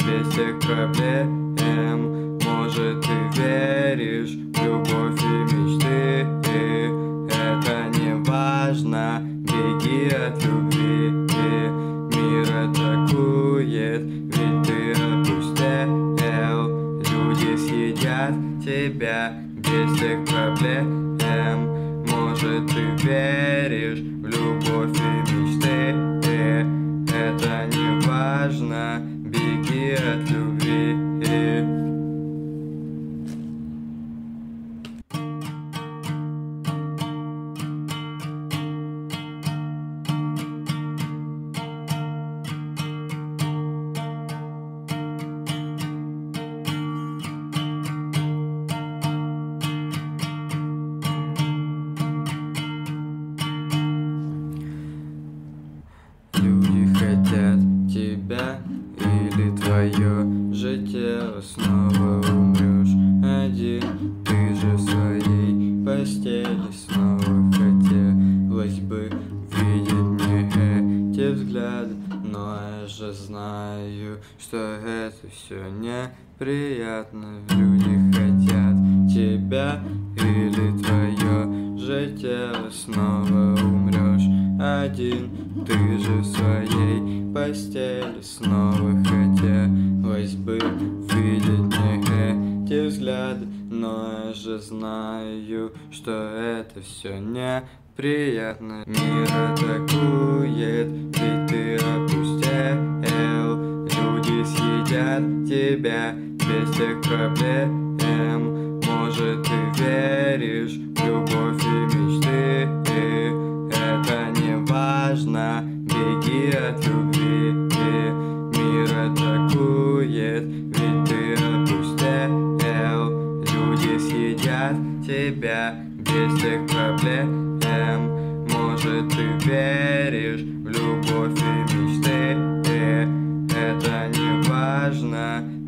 без всех проблем. Может, ты веришь в любовь и мечты, это не важно, беги от любви. Мир атакует, ведь ты опустел. Люди съедят тебя без всех проблем. Может, ты веришь в любовь и мечты, это не важно, беги от любви. Люди хотят тебя или твое же тело, снова умрешь один. Ты же в своей постели снова хотелось бы видеть мне эти взгляды, но я же знаю, что это все неприятно. Люди хотят тебя или твое же тело, снова умрешь один. Ты же в своей постели снова хотелось бы видеть мне эти взгляды, но я же знаю, что это все неприятно. Мир атакует, ведь ты опустел. Люди съедят тебя без всех проблем. Может, ты веришь в любовь и мечты, это не важно, беги от любви. Мир атакует, ведь ты опустел. Люди съедят тебя без всех проблем. Может, ты веришь в любовь и мечты, это не важно.